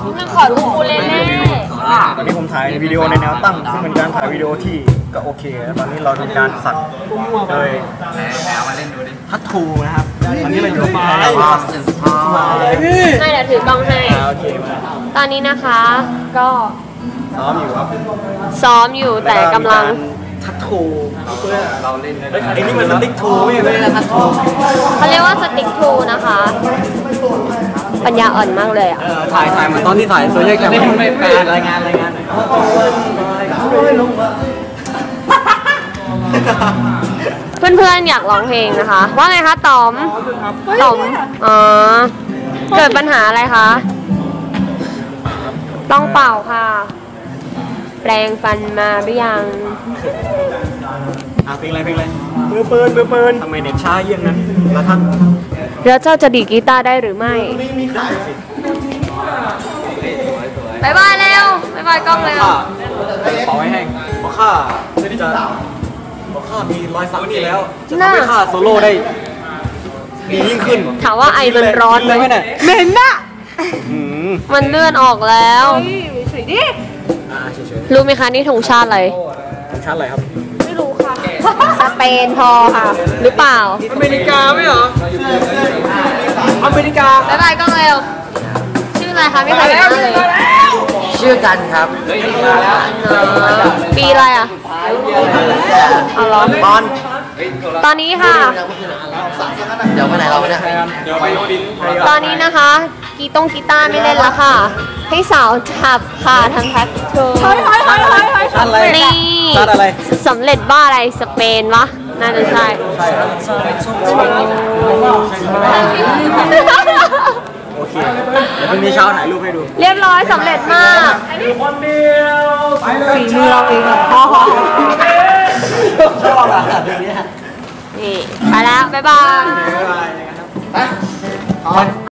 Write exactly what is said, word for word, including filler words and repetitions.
คือขอดูคูเลเล่ตอนนี้ผมถ่ายวิดีโอในแนวตั้งซึ่งเป็นการถ่ายวิดีโอที่ก็โอเคตอนนี้เราทำการสักโดยทัตทูนะครับตอนนี้เราอยู่ที่ไหนวะไม่เดี๋ยวถือกล้องให้โอเคมาตอนนี้นะคะก็ซ้อมอยู่ครับซ้อมอยู่แต่กำลังทัตทูเพื่อเราเล่นไอ้นี่มันสติ๊กทูไม่ใช่ทัตทูเขาเรียกว่าสติ๊กทูนะคะปัญญาอ่อนมากเลยอ่ะถ่ายถ่ายเหมือนตอนที่ถ่ายโซเชียลแคมป์ไม่เป็นรายงานรายงานเพื่อนๆอยากร้องเพลงนะคะว่าไงคะต๋อมต๋อมอ๋อเกิดปัญหาอะไรคะต้องเป่าค่ะแปรงฟันมาหรือยังอ่ะเพลงอะไรเพลงอะไรมือปืนมือปืนทำไมเด็กช้าเยี่ยงนั้นแล้วท่านแล้วเจ้าจะดีดกีตาร์ได้หรือไม่บายบายเร็วบายบายกล้องเร็วขอให้แห้งเพราะข้าจะเพราะข้ามีรอยสักนี่แล้วจะทำให้ข้าโซโล่ได้ดียิ่งขึ้นถามว่าไอมันร้อนไหมเหม็นน่ะมันเลื่อนออกแล้วรู้ไหมคะนี่ธงชาติอะไรธงชาติอะไรครับไม่รู้ค่ะสเปนพอค่ะหรือเปล่าอเมริกาไม่เหรออเมริกาบายบายกล้องเร็วชื่ออะไรคะไม่เคยเห็นเลยชื่อกันครับปีอะไรอ่ะอ๋อเหรอบอลตอนนี้ค่ะเดี๋ยวไปไหนเราไปเนี่ยตอนนี้นะคะกีตงกีตาร์ไม่เล่นแล้วค่ะให้สาวจับค่ะทางแท็กเธอนี่สำเร็จบ้าอะไรสเปนวะน่าจะใช่โอเคเดี๋ยวพรุ่งนี้เช้าถ่ายรูปให้ดูเรียบร้อยสำเร็จมากคนเดียวฝีมือเราเองอะพ่อชอบอ่ะนี่ไปแล้วบ๊ายบาย